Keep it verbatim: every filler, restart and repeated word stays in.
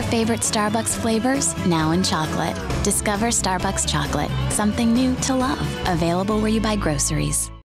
favorite Starbucks flavors, now in chocolate. Discover Starbucks chocolate, something new to love. Available where you buy groceries.